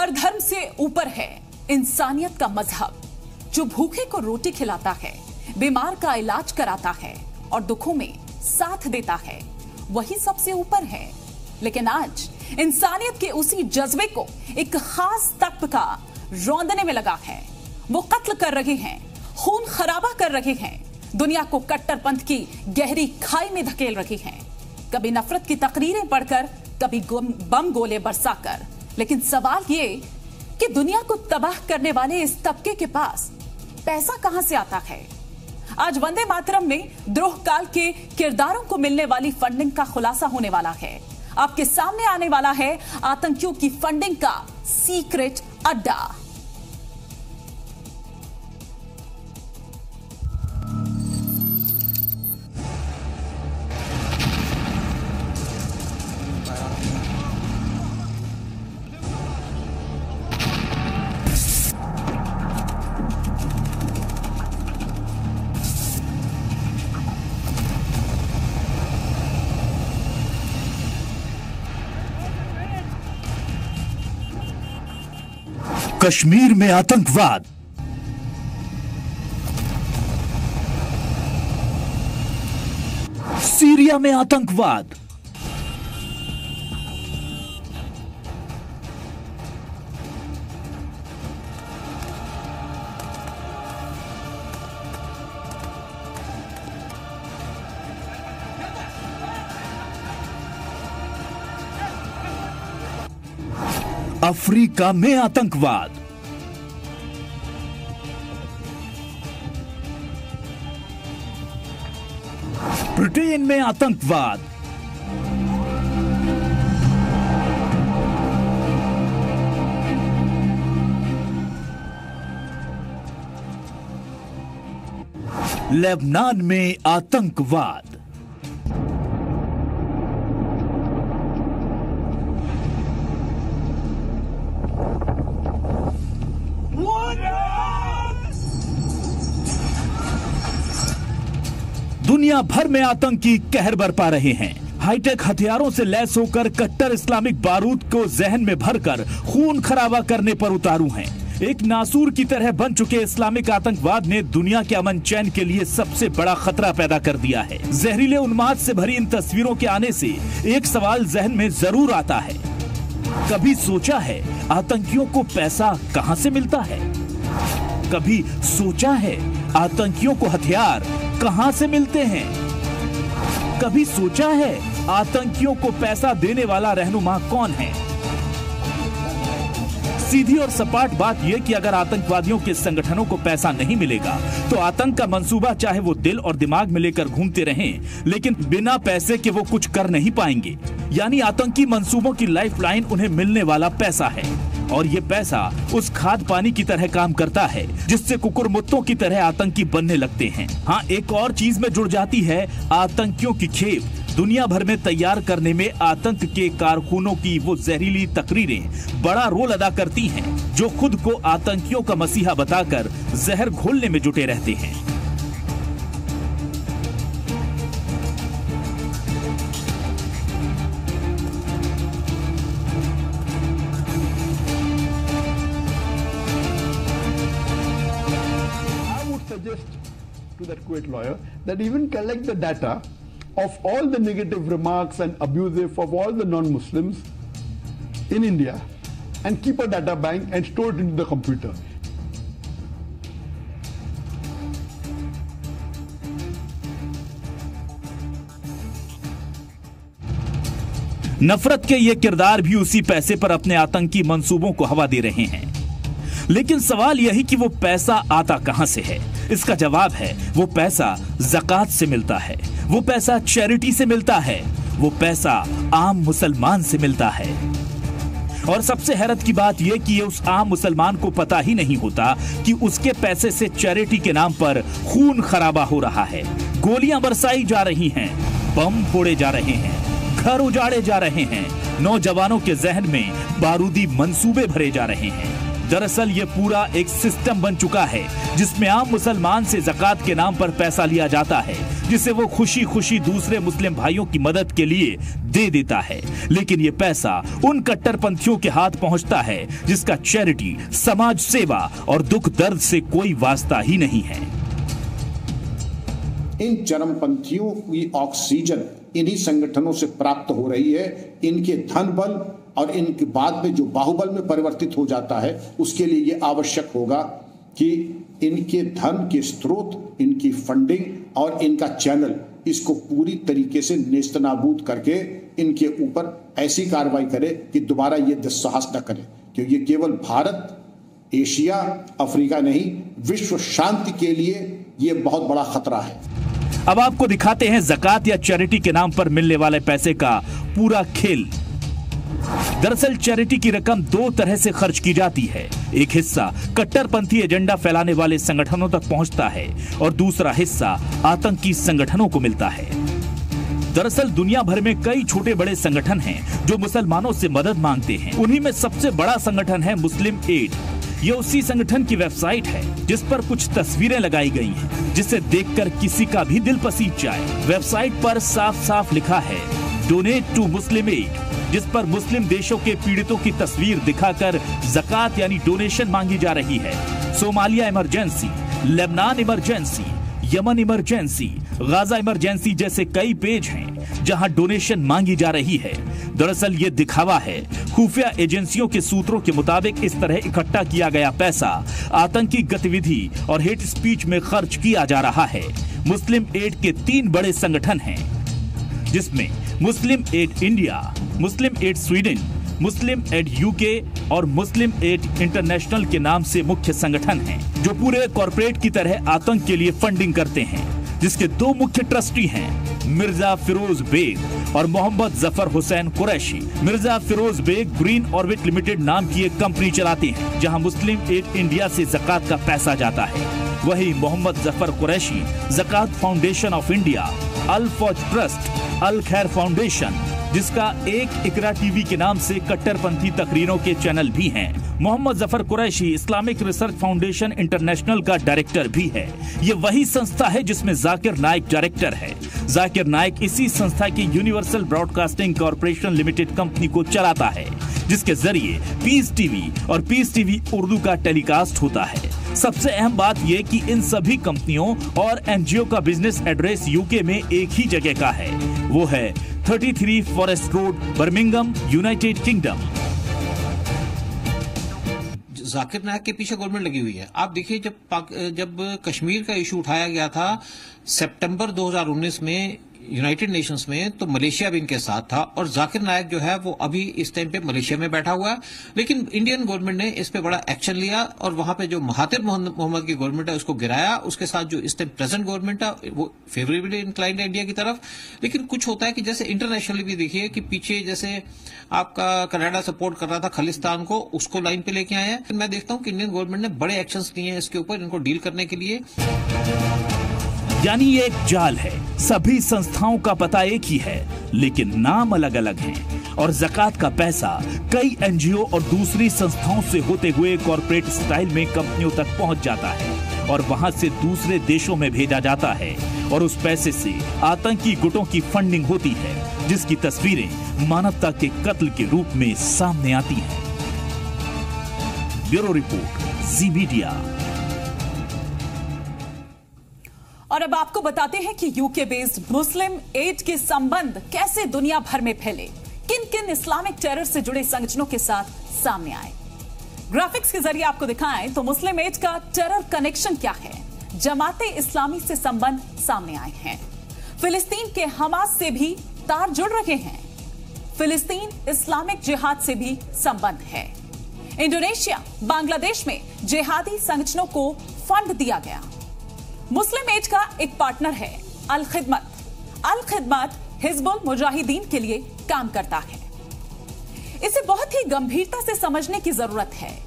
हर धर्म से ऊपर है इंसानियत का मजहब, जो भूखे को रोटी खिलाता है, बीमार का इलाज कराता है और दुखों में साथ देता है, वही सबसे ऊपर है। लेकिन आज इंसानियत के उसी जज्बे को एक खास तबका रौंदने में लगा है। वो कत्ल कर रहे हैं, खून खराबा कर रहे हैं, दुनिया को कट्टरपंथ की गहरी खाई में धकेल रहे हैं, कभी नफरत की तकरीरें पढ़कर, कभी बम गोले बरसाकर। लेकिन सवाल ये कि दुनिया को तबाह करने वाले इस तबके के पास पैसा कहां से आता है? आज वंदे मातरम में द्रोह काल के किरदारों को मिलने वाली फंडिंग का खुलासा होने वाला है। आपके सामने आने वाला है आतंकियों की फंडिंग का सीक्रेट अड्डा। कश्मीर में आतंकवाद, सीरिया में आतंकवाद, अफ्रीका में आतंकवाद, ब्रिटेन में आतंकवाद, लेबनान में आतंकवाद, दुनिया भर में आतंकी कहर बरपा रहे हैं। हाईटेक हथियारों से लैस होकर कट्टर इस्लामिक बारूद को जहन में भरकर खून खराबा करने पर उतारू हैं। एक नासूर की तरह बन चुके इस्लामिक आतंकवाद ने दुनिया के अमन चैन के लिए सबसे बड़ा खतरा पैदा कर दिया है। जहरीले उन्माद से भरी इन तस्वीरों के आने से एक सवाल जहन में जरूर आता है, कभी सोचा है आतंकियों को पैसा कहां से मिलता है? कभी सोचा है आतंकियों को हथियार कहां से मिलते हैं? कभी सोचा है आतंकियों को पैसा देने वाला रहनुमा कौन है? सीधी और सपाट बात यह कि अगर आतंकवादियों के संगठनों को पैसा नहीं मिलेगा तो आतंक का मंसूबा चाहे वो दिल और दिमाग में लेकर घूमते रहें, लेकिन बिना पैसे के वो कुछ कर नहीं पाएंगे। यानी आतंकी मंसूबों की लाइफलाइन उन्हें मिलने वाला पैसा है, और ये पैसा उस खाद पानी की तरह काम करता है जिससे कुकुरमुत्तों की तरह आतंकी बनने लगते हैं। हाँ, एक और चीज में जुड़ जाती है आतंकियों की खेप। दुनिया भर में तैयार करने में आतंक के कारकुनों की वो जहरीली तकरीरें बड़ा रोल अदा करती हैं, जो खुद को आतंकियों का मसीहा बताकर जहर घोलने में जुटे रहते हैं। To that Kuwait lawyer that even collect the data of all the negative remarks and abusive of all the non-Muslims in India and keep a data bank and store it into the computer. नफरत के ये किरदार भी उसी पैसे पर अपने आतंकी मंसूबों को हवा दे रहे हैं। लेकिन सवाल यही कि वो पैसा आता कहां से है? इसका जवाब है वो पैसा ज़कात से मिलता है, वो पैसा चैरिटी से मिलता है, वो पैसा आम मुसलमान से मिलता है। और सबसे हैरत की बात यह कि उस आम मुसलमान को पता ही नहीं होता कि उसके पैसे से चैरिटी के नाम पर खून खराबा हो रहा है, गोलियां बरसाई जा रही हैं, बम फोड़े जा रहे हैं, घर उजाड़े जा रहे हैं, नौजवानों के जहन में बारूदी मंसूबे भरे जा रहे हैं। दरअसल ये पूरा एक सिस्टम बन चुका है जिसमें आम मुसलमान से ज़कात के नाम पर पैसा लिया जाता है, जिसे वो खुशी खुशी दूसरे मुस्लिम भाइयों की मदद के लिए दे देता है। लेकिन ये पैसा उन कट्टरपंथियों के हाथ पहुंचता है जिसका चैरिटी, समाज सेवा और दुख दर्द से कोई वास्ता ही नहीं है। इन चरमपंथियों की ऑक्सीजन इन्हीं संगठनों से प्राप्त हो रही है। इनके धन बल और इनके बाद में जो बाहुबल में परिवर्तित हो जाता है, उसके लिए ये आवश्यक होगा कि इनके धन के स्रोत, इनकी फंडिंग और इनका चैनल, इसको पूरी तरीके से नेस्तनाबूद करके इनके ऊपर ऐसी कार्रवाई करे कि दोबारा ये दुस्साहस न करे, क्योंकि ये केवल भारत, एशिया, अफ्रीका नहीं, विश्व शांति के लिए ये बहुत बड़ा खतरा है। अब आपको दिखाते हैं ज़कात या चैरिटी के नाम पर मिलने वाले पैसे का पूरा खेल। दरअसल चैरिटी की रकम दो तरह से खर्च की जाती है। एक हिस्सा कट्टरपंथी एजेंडा फैलाने वाले संगठनों तक पहुंचता है और दूसरा हिस्सा आतंकी संगठनों को मिलता है। दरअसल दुनिया भर में कई छोटे बड़े संगठन हैं जो मुसलमानों से मदद मांगते हैं। उन्हीं में सबसे बड़ा संगठन है मुस्लिम एड। ये उसी संगठन की वेबसाइट है जिस पर कुछ तस्वीरें लगाई गई हैं, जिसे देखकर किसी का भी दिल पसीज जाए। वेबसाइट पर साफ साफ लिखा है डोनेट टू मुस्लिम एड, जिस पर मुस्लिम देशों के पीड़ितों की तस्वीर दिखाकर ज़कात यानी डोनेशन मांगी जा रही है। Somalia emergency, Lebanon emergency, Yemen emergency, Gaza emergency जैसे कई पेज हैं जहां डोनेशन मांगी जा रही है। दरअसल ये दिखावा है। खुफिया एजेंसियों के सूत्रों के मुताबिक इस तरह इकट्ठा किया गया पैसा आतंकी गतिविधि और हेट स्पीच में खर्च किया जा रहा है। मुस्लिम एड के 3 बड़े संगठन हैं, जिसमें Muslim aid India, Muslim aid Sweden, Muslim aid UK और मुस्लिम एड इंटरनेशनल के नाम से मुख्य संगठन हैं, जो पूरे कॉरपोरेट की तरह आतंक के लिए फंडिंग करते हैं, जिसके 2 मुख्य ट्रस्टी हैं, मिर्जा फिरोज बेग और Mohammad Zafar Hussain Qureshi. Mirza Firoz Baig green orbit limited नाम की एक कंपनी चलाते हैं, जहां मुस्लिम एड इंडिया से ज़कात का पैसा जाता है। वहीं मोहम्मद जफर कुरैशी ज़कात फाउंडेशन ऑफ इंडिया, अल फौज ट्रस्ट, अल खैर फाउंडेशन, जिसका एक इकरा टीवी के नाम से कट्टरपंथी तकरीरों के चैनल भी हैं। Mohammad Zafar Qureshi Islamic research foundation international का डायरेक्टर भी है। ये वही संस्था है जिसमें जाकिर नाइक डायरेक्टर है। जाकिर नाइक इसी संस्था की universal broadcasting corporation limited company को चलाता है, जिसके जरिए पीस टीवी और पीस टीवी उर्दू का टेलीकास्ट होता है। सबसे अहम बात यह कि इन सभी कंपनियों और एनजीओ का बिजनेस एड्रेस यूके में एक ही जगह का है, वो है 33 forest road, Birmingham, United Kingdom. Zakir Naik के पीछे गवर्नमेंट लगी हुई है। आप देखिए, जब कश्मीर का इशू उठाया गया था सितंबर 2019 में यूनाइटेड नेशंस में, तो मलेशिया भी इनके साथ था और जाकिर नायक जो है वो अभी इस टाइम पे मलेशिया में बैठा हुआ है। लेकिन इंडियन गवर्नमेंट ने इस पे बड़ा एक्शन लिया और वहां पे जो महातिर मोहम्मद की गवर्नमेंट है उसको गिराया। उसके साथ जो इस टाइम प्रेजेंट गवर्नमेंट है वो फेवरेबली इंक्लाइंड है इंडिया की तरफ। लेकिन कुछ होता है कि जैसे इंटरनेशनली भी देखिए कि पीछे जैसे आपका कनाडा सपोर्ट कर रहा था खालिस्तान को, उसको लाइन पे लेके आए हैं। मैं देखता हूं कि इंडियन गवर्नमेंट ने बड़े एक्शन लिए हैं इसके ऊपर, इनको डील करने के लिए। यानी ये एक जाल है। सभी संस्थाओं का पता एक ही है, लेकिन नाम अलग अलग हैं और ज़कात का पैसा कई एनजीओ और दूसरी संस्थाओं से होते हुए कॉर्पोरेट स्टाइल में कंपनियों तक पहुंच जाता है और वहां से दूसरे देशों में भेजा जाता है और उस पैसे से आतंकी गुटों की फंडिंग होती है, जिसकी तस्वीरें मानवता के कत्ल के रूप में सामने आती हैं। Bureau report, Zee media. और अब आपको बताते हैं कि यूके बेस्ड मुस्लिम एड के संबंध कैसे दुनिया भर में फैले, किन किन इस्लामिक टेरर से जुड़े संगठनों के साथ सामने आए। ग्राफिक्स के जरिए आपको दिखाएं तो मुस्लिम एड का टेरर कनेक्शन क्या है। जमाते इस्लामी से संबंध सामने आए हैं। फिलिस्तीन के हमास से भी तार जुड़ रहे हैं। फिलिस्तीन इस्लामिक जिहाद से भी संबंध है। इंडोनेशिया, बांग्लादेश में जिहादी संगठनों को फंड दिया गया। मुस्लिम एड का एक पार्टनर है अल खिदमत। अल खिदमत हिजबुल मुजाहिदीन के लिए काम करता है। इसे बहुत ही गंभीरता से समझने की जरूरत है।